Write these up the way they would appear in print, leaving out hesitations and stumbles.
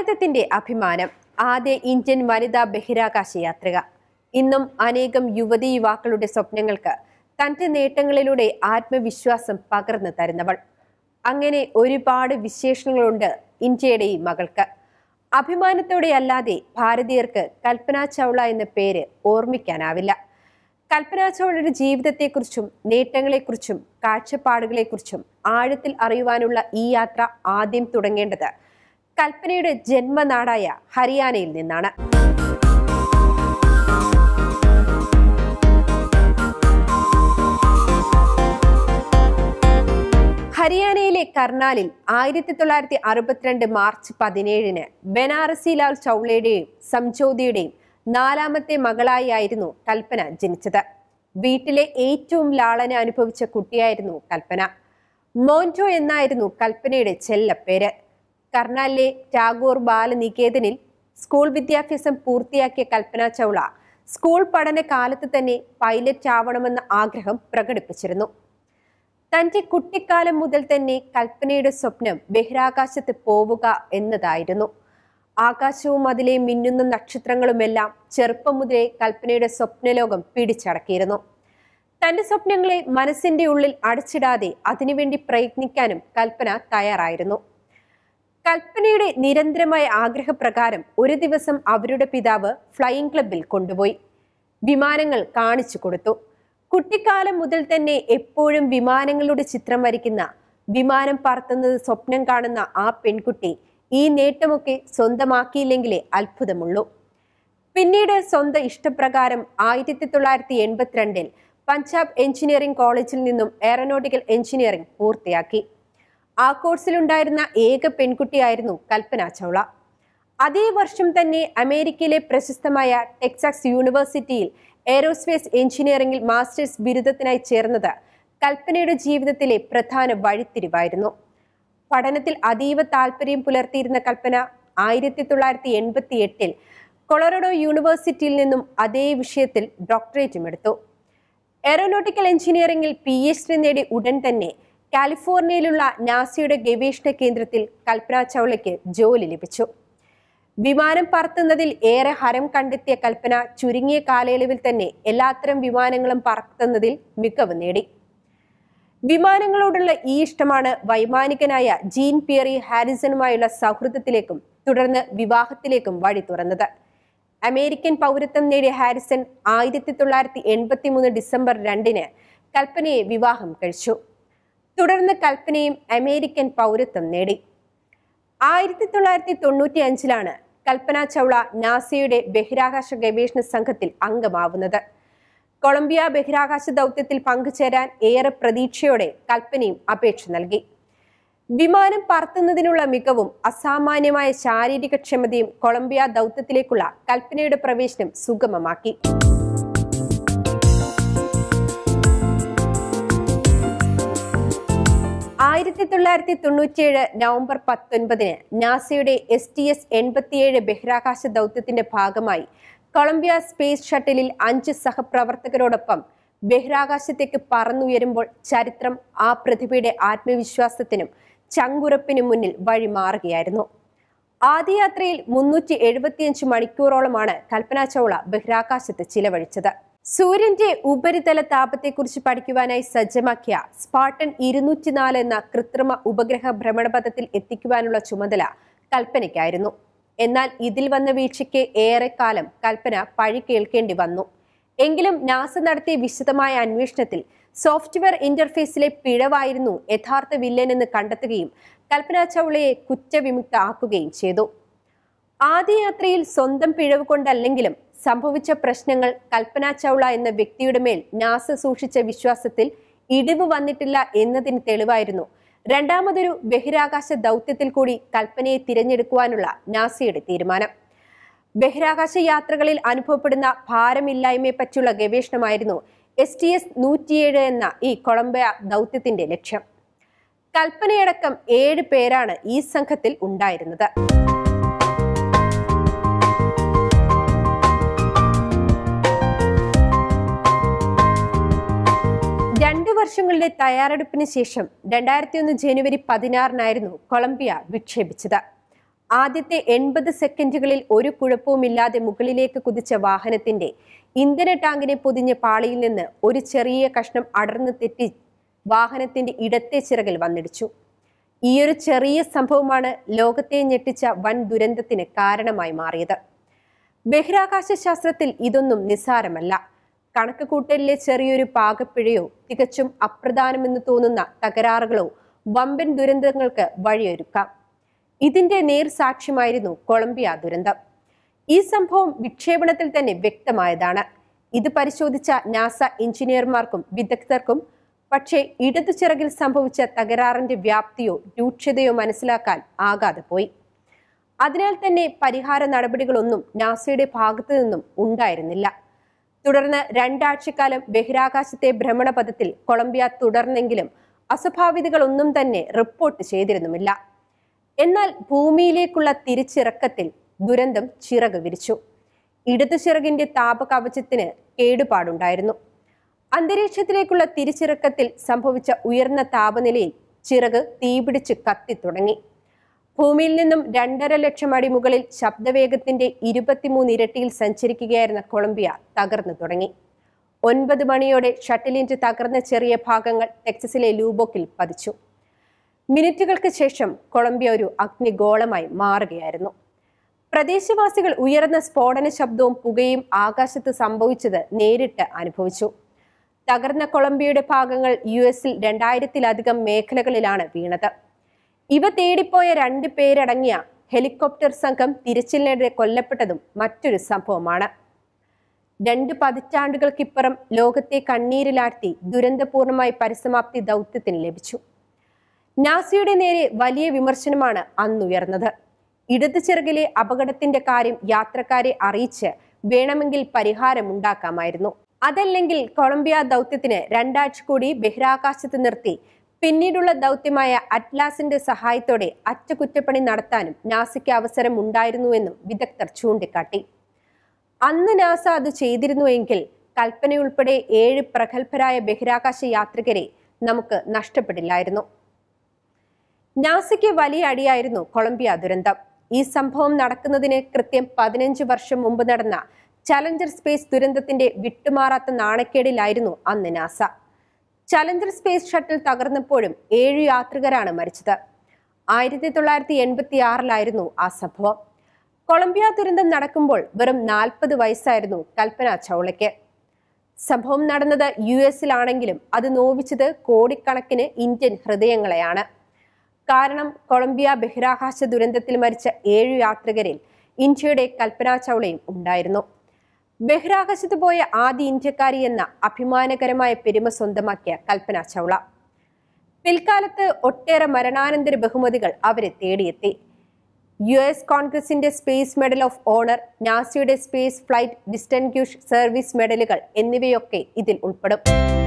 ഭാരതത്തിന്റെ അഭിമാനം, ആദ്യ ഇന്ത്യൻ വനിതാ ബഹിരാകാശ യാത്രിക. ഇന്നും അനേകം യുവതീ യുവാക്കളുടെ സ്വപ്നങ്ങൾക്ക് തന്റെ നേട്ടങ്ങളിലൂടെ ആത്മവിശ്വാസം പകർന്നു തരുന്നവൾ. അങ്ങനെ ഒരുപാട് വിശേഷങ്ങളുണ്ട് ഇന്ത്യയുടെ ഈ മകൾക്ക്. അഭിമാനത്തോടെ അല്ലാതെ ഭാരതീയർക്ക് കൽപ്പന ചൗള എന്ന പേര് ഓർമ്മിക്കാനാവില്ല. കൽപ്പന ചൗളയുടെ ജീവിതത്തെക്കുറിച്ചും നേട്ടങ്ങളെക്കുറിച്ചും കാഴ്ചപ്പാടുകളെക്കുറിച്ചും ആഴത്തിൽ അറിയുവാനുള്ള ഈ യാത്ര ആദ്യം തുടങ്ങേണ്ടത് കൽപ്പനയുടെ ജന്മനാടായ ഹരിയാനയിൽ നിന്നാണ്. ഹരിയാനയിലെ കർണാലിൽ 1962 മാർച്ച് 17 ബനാറസി ലാൽ ചൗളയുടെയും സംജോതിയുടെയും 4ാമത്തെ മകളായിരുന്നു കൽപ്പന ജനിച്ചത്. വീട്ടിലെ ഏറ്റവും ലാളന അനുഭവിച്ച കുട്ടിയായിരുന്നു കൽപ്പന. മോൻറ്റോ എന്നായിരുന്നു കൽപ്പനയുടെ ചെല്ലപ്പേര്. കർണാലിലെ ടാഗോർ ബാലനികേതനിൽ സ്കൂൾ വിദ്യാഭ്യാസം പൂർത്തിയാക്കിയ കൽപ്പന ചൗള സ്കൂൾ പഠന കാലത്ത് തന്നെ പൈലറ്റ് ആവണമെന്ന ആഗ്രഹം പ്രകടിപ്പിച്ചിരുന്നു. തന്റെ കുട്ടിക്കാലം മുതൽ തന്നെ കൽപ്പനയുടെ സ്വപ്നം ബഹിരാകാശത്ത് പോവുക എന്നതായിരുന്നു. ആകാശവും അതിലെ മിന്നുന്ന നക്ഷത്രങ്ങളുമെല്ലാം ചെറുപ്പം മുതലേ കൽപ്പനയുടെ സ്വപ്നലോകം പിടിച്ചടക്കിയിരുന്നു. തന്റെ സ്വപ്നങ്ങളെ മനസ്സിന്റെ ഉള്ളിൽ അടച്ചിടാതെ അതിനുവേണ്ടി പ്രയത്നിക്കാനും കൽപ്പന തയ്യാറായിരുന്നു. കൽപ്പനയുടെ നിരന്തരമായ ആഗ്രഹപ്രകാരം ഒരു ദിവസം അവരുടെ പിതാവ് ഫ്ലൈയിങ് ക്ലബിൽ കൊണ്ടുപോയി വിമാനങ്ങൾ കാണിച്ചു കൊടുത്തു. കുട്ടിക്കാലം മുതൽ തന്നെ എപ്പോഴും വിമാനങ്ങളുടെ ചിത്രം വരയ്ക്കുന്ന, വിമാനം പറത്തുന്നത് സ്വപ്നം കാണുന്ന ആ പെൺകുട്ടി ഈ നേട്ടമൊക്കെ സ്വന്തമാക്കിയില്ലെങ്കിലേ അത്ഭുതമുള്ളൂ. പിന്നീട് സ്വന്തം ഇഷ്ടപ്രകാരം 1982 പഞ്ചാബ് എഞ്ചിനീയറിംഗ് കോളേജിൽ നിന്നും എയറോനോട്ടിക്കൽ എഞ്ചിനീയറിംഗ് പൂർത്തിയാക്കി. ആ കോഴ്സിലുണ്ടായിരുന്ന ഏക പെൺകുട്ടിയായിരുന്നു കൽപ്പന ചൗള. അതേ വർഷം തന്നെ അമേരിക്കയിലെ പ്രശസ്തമായ ടെക്സാസ് യൂണിവേഴ്സിറ്റിയിൽ എയ്റോസ്പേസ് എഞ്ചിനീയറിംഗിൽ മാസ്റ്റേഴ്സ് ബിരുദത്തിനായി ചേർന്നത് കൽപ്പനയുടെ ജീവിതത്തിലെ പ്രധാന വഴിത്തിരിവായിരുന്നു. പഠനത്തിൽ അതീവ താല്പര്യം പുലർത്തിയിരുന്ന കൽപ്പന 1988 കൊളറാഡോ യൂണിവേഴ്സിറ്റിയിൽ നിന്നും അതേ വിഷയത്തിൽ ഡോക്ടറേറ്റും എടുത്തു. എയ്റോനോട്ടിക്കൽ എഞ്ചിനീയറിംഗിൽ PhD നേടി ഉടൻ തന്നെ കാലിഫോർണിയയിലുള്ള നാസയുടെ ഗവേഷണ കേന്ദ്രത്തിൽ കൽപ്പന ചൗളയ്ക്ക് ജോലി ലഭിച്ചു. വിമാനം പറത്തുന്നതിൽ ഏറെ ഹരം കണ്ടെത്തിയ കൽപ്പന ചുരുങ്ങിയ കാലയളവിൽ തന്നെ എല്ലാത്തരം വിമാനങ്ങളും പറത്തുന്നതിൽ മികവ് നേടി. വിമാനങ്ങളോടുള്ള ഈ ഇഷ്ടമാണ് വൈമാനികനായ ജീൻ പിയറി ഹാരിസണുമായുള്ള സൗഹൃദത്തിലേക്കും തുടർന്ന് വിവാഹത്തിലേക്കും വഴി തുറന്നത്. അമേരിക്കൻ പൗരത്വം നേടിയ ഹാരിസൺ 1983 ഡിസംബർ 2 കൽപ്പനയെ വിവാഹം കഴിച്ചു. തുടർന്ന് കൽപ്പനയും അമേരിക്കൻ പൗരത്വം നേടി. 1995 കൽപ്പന ചൗള നാസയുടെ ബഹിരാകാശ ഗവേഷണ സംഘത്തിൽ അംഗമാവുന്നത്. കൊളംബിയ ബഹിരാകാശ ദൗത്യത്തിൽ പങ്കുചേരാൻ ഏറെ പ്രതീക്ഷയോടെ കൽപ്പനയും അപേക്ഷ നൽകി. വിമാനം പറത്തുന്നതിനുള്ള മികവും അസാമാന്യമായ ശാരീരിക ക്ഷമതയും കൊളംബിയ ദൗത്യത്തിലേക്കുള്ള കൽപ്പനയുടെ പ്രവേശനം സുഗമമാക്കി. 1997 നവംബർ 19 നാസയുടെ STS-87 ബഹിരാകാശ ദൗത്യത്തിന്റെ ഭാഗമായി കൊളംബിയ സ്പേസ് ഷട്ടിലിൽ 5 സഹപ്രവർത്തകരോടൊപ്പം ബഹിരാകാശത്തേക്ക് പറന്നുയരുമ്പോൾ ചരിത്രം ആ പ്രതിഭയുടെ ആത്മവിശ്വാസത്തിനും ചങ്കുറപ്പിനും മുന്നിൽ വഴിമാറുകയായിരുന്നു. ആദ്യ യാത്രയിൽ 375 മണിക്കൂറോളമാണ് കൽപ്പന ചൗള ബഹിരാകാശത്ത് ചിലവഴിച്ചത്. സൂര്യന്റെ ഉപരിതല താപത്തെക്കുറിച്ച് പഠിക്കുവാനായി സജ്ജമാക്കിയ സ്പാർട്ടൻ 204 എന്ന കൃത്രിമ ഉപഗ്രഹ ഭ്രമണപഥത്തിൽ എത്തിക്കുവാനുള്ള ചുമതല കൽപ്പനയ്ക്കായിരുന്നു. എന്നാൽ ഇതിൽ വന്ന വീഴ്ചയ്ക്ക് ഏറെക്കാലം കൽപ്പന പഴി കേൾക്കേണ്ടി വന്നു. എങ്കിലും നാസ നടത്തിയ വിശദമായ അന്വേഷണത്തിൽ സോഫ്റ്റ്വെയർ ഇന്റർഫേസിലെ പിഴവായിരുന്നു യഥാർത്ഥ വില്ലൻ എന്ന് കണ്ടെത്തുകയും കൽപ്പന ചൗളയെ കുറ്റവിമുക്ത ആക്കുകയും ചെയ്തു. ആദ്യ യാത്രയിൽ സ്വന്തം പിഴവ് കൊണ്ടല്ലെങ്കിലും സംഭവിച്ച പ്രശ്നങ്ങൾ കൽപ്പന ചൗള എന്ന വ്യക്തിയുടെ മേൽ നാസ സൂക്ഷിച്ച വിശ്വാസത്തിൽ ഇടിവ് വന്നിട്ടില്ല എന്നതിന് തെളിവായിരുന്നു രണ്ടാമതൊരു ബഹിരാകാശ ദൗത്യത്തിൽ കൂടി കൽപ്പനയെ തിരഞ്ഞെടുക്കുവാനുള്ള നാസയുടെ തീരുമാനം. ബഹിരാകാശ യാത്രകളിൽ അനുഭവപ്പെടുന്ന ഭാരമില്ലായ്മയെ പറ്റിയുള്ള ഗവേഷണമായിരുന്നു STS-107 എന്ന ഈ കൊളംബിയ ദൗത്യത്തിന്റെ ലക്ഷ്യം. കൽപ്പനയടക്കം 7 പേരാണ് ഈ സംഘത്തിൽ ഉണ്ടായിരുന്നത്. 2 വർഷങ്ങളുടെ തയ്യാറെടുപ്പിന് ശേഷം 2001 ജനുവരി 16 കൊളംബിയ വിക്ഷേപിച്ചത്. ആദ്യത്തെ 80 സെക്കൻഡുകളിൽ ഒരു കുഴപ്പവുമില്ലാതെ മുകളിലേക്ക് കുതിച്ച വാഹനത്തിന്റെ ഇന്ധന ടാങ്കിനെ പൊതിഞ്ഞ പാളിയിൽ നിന്ന് ഒരു ചെറിയ കഷ്ണം അടർന്നു തെറ്റി വാഹനത്തിന്റെ ഇടത്തെ ചിറകിൽ വന്നിടിച്ചു. ഈയൊരു ചെറിയ സംഭവമാണ് ലോകത്തെ ഞെട്ടിച്ച വൻ ദുരന്തത്തിന് കാരണമായി മാറിയത്. ബഹിരാകാശ ശാസ്ത്രത്തിൽ ഇതൊന്നും നിസ്സാരമല്ല. കണക്ക് കൂട്ടലിലെ ചെറിയൊരു പാകപ്പിഴയോ തികച്ചും അപ്രധാനമെന്ന് തോന്നുന്ന തകരാറുകളോ വമ്പൻ ദുരന്തങ്ങൾക്ക് വഴിയൊരുക്കാം. ഇതിന്റെ നേർസാക്ഷ്യമായിരുന്നു കൊളംബിയ ദുരന്തം. ഈ സംഭവം വിക്ഷേപണത്തിൽ തന്നെ വ്യക്തമായതാണ്. ഇത് പരിശോധിച്ച നാസ എഞ്ചിനീയർമാർക്കും വിദഗ്ധർക്കും പക്ഷേ ഇടതു ചിറകിൽ സംഭവിച്ച തകരാറിന്റെ വ്യാപ്തിയോ രൂക്ഷതയോ മനസ്സിലാക്കാൻ ആകാതെ പോയി. അതിനാൽ തന്നെ പരിഹാര നടപടികളൊന്നും നാസയുടെ ഭാഗത്തു നിന്നും ഉണ്ടായിരുന്നില്ല. തുടർന്ന് 2 ആഴ്ചക്കാലം ബഹിരാകാശത്തെ ഭ്രമണപഥത്തിൽ കൊളംബിയ തുടർന്നെങ്കിലും അസ്വാഭാവികതകളൊന്നും തന്നെ റിപ്പോർട്ട് ചെയ്തിരുന്നുമില്ല. എന്നാൽ ഭൂമിയിലേക്കുള്ള തിരിച്ചിറക്കത്തിൽ ദുരന്തം ചിറക് വിരിച്ചു. ഇടതു ചിറകിന്റെ താപകവചത്തിന് കേടുപാടുണ്ടായിരുന്നു. അന്തരീക്ഷത്തിലേക്കുള്ള തിരിച്ചിറക്കത്തിൽ സംഭവിച്ച ഉയർന്ന താപനിലയിൽ ചിറക് തീപിടിച്ച് കത്തിത്തുടങ്ങി. ഭൂമിയിൽ നിന്നും 2.5 ലക്ഷം അടി മുകളിൽ ശബ്ദവേഗത്തിന്റെ 23 ഇരട്ടിയിൽ സഞ്ചരിക്കുകയായിരുന്ന കൊളംബിയ തകർന്നു തുടങ്ങി. 9 മണിയോടെ ഷട്ടിലിന്റെ തകർന്ന ചെറിയ ഭാഗങ്ങൾ ടെക്സസിലെ ലൂബോക്കിൽ പതിച്ചു. മിനിറ്റുകൾക്ക് ശേഷം കൊളംബിയ ഒരു അഗ്നിഗോളമായി മാറുകയായിരുന്നു. പ്രദേശവാസികൾ ഉയർന്ന സ്ഫോടന ശബ്ദവും പുകയും ആകാശത്ത് സംഭവിച്ചത് നേരിട്ട് അനുഭവിച്ചു. തകർന്ന കൊളംബിയയുടെ ഭാഗങ്ങൾ US-ൽ 2000-ലധികം മേഖലകളിലാണ് വീണത്. ഇവ തേടിപ്പോയ 2 പേരടങ്ങിയ ഹെലികോപ്റ്റർ സംഘം തിരച്ചിലിനിടെ കൊല്ലപ്പെട്ടതും മറ്റൊരു സംഭവമാണ്. 2 പതിറ്റാണ്ടുകൾക്കിപ്പുറം ലോകത്തെ കണ്ണീരിലാഴ്ത്തി ദുരന്തപൂർണമായി പരിസമാപ്തി ദൗത്യത്തിന് ലഭിച്ചു. നാസയുടെ നേരെ വലിയ വിമർശനമാണ് അന്നുയർന്നത്. ഇടതു ചിറകിലെ അപകടത്തിന്റെ കാര്യം യാത്രക്കാരെ അറിയിച്ച് വേണമെങ്കിൽ പരിഹാരമുണ്ടാക്കാമായിരുന്നു. അതല്ലെങ്കിൽ കൊളംബിയ ദൗത്യത്തിന് 2 ആഴ്ച കൂടി ബഹിരാകാശത്ത് നിർത്തി പിന്നീടുള്ള ദൗത്യമായ അറ്റ്ലാസിന്റെ സഹായത്തോടെ അറ്റകുറ്റപ്പണി നടത്താനും നാസയ്ക്ക് അവസരം ഉണ്ടായിരുന്നുവെന്നും വിദഗ്ധർ ചൂണ്ടിക്കാട്ടി. അന്ന് നാസ അത് ചെയ്തിരുന്നുവെങ്കിൽ കൽപ്പനയുൾപ്പെടെ 7 പ്രഗത്ഭരായ ബഹിരാകാശ യാത്രികരെ നമുക്ക് നഷ്ടപ്പെടില്ലായിരുന്നു. നാസയ്ക്ക് വലിയ അടിയായിരുന്നു കൊളംബിയ ദുരന്തം. ഈ സംഭവം നടക്കുന്നതിന് കൃത്യം 15 വർഷം മുമ്പ് നടന്ന ചലഞ്ചർ സ്പേസ് ദുരന്തത്തിന്റെ വിട്ടുമാറാത്ത നാണക്കേടിലായിരുന്നു അന്ന് നാസ. ചലഞ്ചർ സ്പേസ് ഷട്ടിൽ തകർന്നപ്പോഴും 7 യാത്രികരാണ് മരിച്ചത്. 1986-ലായിരുന്നു ആ സംഭവം. കൊളംബിയ ദുരന്തം നടക്കുമ്പോൾ വെറും 40 വയസ്സായിരുന്നു കൽപ്പന ചൗളയ്ക്ക്. സംഭവം നടന്നത് US-ലാണെങ്കിലും അത് നോവിച്ചത് കോടിക്കണക്കിന് ഇന്ത്യൻ ഹൃദയങ്ങളെയാണ്. കാരണം കൊളംബിയ ബഹിരാകാശ ദുരന്തത്തിൽ മരിച്ച 7 യാത്രികരിൽ ഇന്ത്യയുടെ കൽപ്പന ചൗളയും ഉണ്ടായിരുന്നു. ബഹിരാകാശത്ത് പോയ ആദ്യ ഇന്ത്യക്കാരി എന്ന അഭിമാനകരമായ പെരുമ സ്വന്തമാക്കിയ കൽപ്പന ചൗള പിൽക്കാലത്ത് ഒട്ടേറെ മരണാനന്തര ബഹുമതികൾ അവരെ തേടിയെത്തി. US കോൺഗ്രസിന്റെ സ്പേസ് മെഡൽ ഓഫ് ഓണർ, നാസയുടെ സ്പേസ് ഫ്ലൈറ്റ് ഡിസ്റ്റിങ്ക്വിഷ്ഡ് സർവീസ് മെഡലുകൾ എന്നിവയൊക്കെ ഇതിൽ ഉൾപ്പെടും.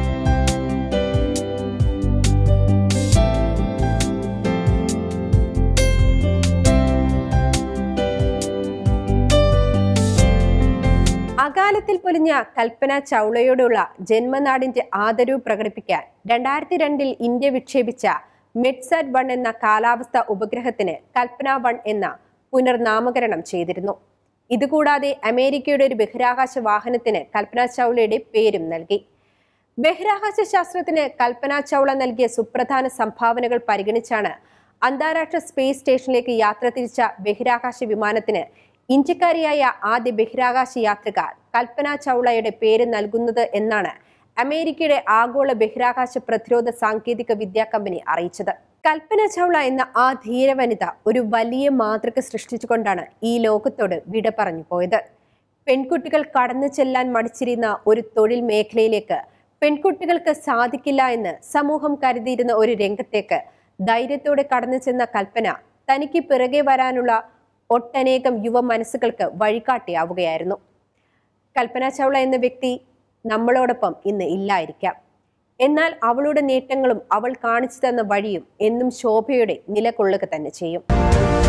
അകാലത്തിൽ പൊലിഞ്ഞ കൽപ്പന ചൗളയോടുള്ള ജന്മനാടിന്റെ ആദരവ് പ്രകടിപ്പിക്കാൻ 2002-ൽ ഇന്ത്യ വിക്ഷേപിച്ച മെഡ്സാറ്റ് 1 എന്ന കാലാവസ്ഥാ ഉപഗ്രഹത്തിന് കൽപ്പന 1 എന്ന പുനർനാമകരണം ചെയ്തിരുന്നു. ഇതുകൂടാതെ അമേരിക്കയുടെ ഒരു ബഹിരാകാശ വാഹനത്തിന് കൽപ്പന ചൗളയുടെ പേരും നൽകി. ബഹിരാകാശ ശാസ്ത്രത്തിന് കൽപ്പന ചൗള നൽകിയ സുപ്രധാന സംഭാവനകൾ പരിഗണിച്ചാണ് അന്താരാഷ്ട്ര സ്പേസ് സ്റ്റേഷനിലേക്ക് യാത്ര തിരിച്ച ബഹിരാകാശ വിമാനത്തിന് ഇന്ത്യക്കാരിയായ ആദ്യ ബഹിരാകാശ യാത്രിക കൽപ്പന ചൗളയുടെ പേര് നൽകുന്നത് എന്നാണ് അമേരിക്കയുടെ ആഗോള ബഹിരാകാശ പ്രതിരോധ സാങ്കേതിക വിദ്യാ കമ്പനി അറിയിച്ചത്. കൽപ്പന ചൗള എന്ന ആ ധീരവനിത ഒരു വലിയ മാതൃക സൃഷ്ടിച്ചുകൊണ്ടാണ് ഈ ലോകത്തോട് വിട പറഞ്ഞു പോയത്. പെൺകുട്ടികൾ കടന്നു ചെല്ലാൻ മടിച്ചിരുന്ന ഒരു തൊഴിൽ മേഖലയിലേക്ക് പെൺകുട്ടികൾക്ക് സാധിക്കില്ല എന്ന് സമൂഹം കരുതിയിരുന്ന ഒരു രംഗത്തേക്ക് ധൈര്യത്തോടെ കടന്നു ചെന്ന കൽപ്പന തനിക്ക് പിറകെ വരാനുള്ള ഒട്ടനേകം യുവ മനസ്സുകൾക്ക് വഴികാട്ടിയാവുകയായിരുന്നു. കൽപ്പന ചൗള എന്ന വ്യക്തി നമ്മളോടൊപ്പം ഇന്ന് ഇല്ലായിരിക്കാം. എന്നാൽ അവളുടെ നേട്ടങ്ങളും അവൾ കാണിച്ചു തന്ന വഴിയും എന്നും ശോഭയോടെ നിലകൊള്ളുക തന്നെ ചെയ്യും.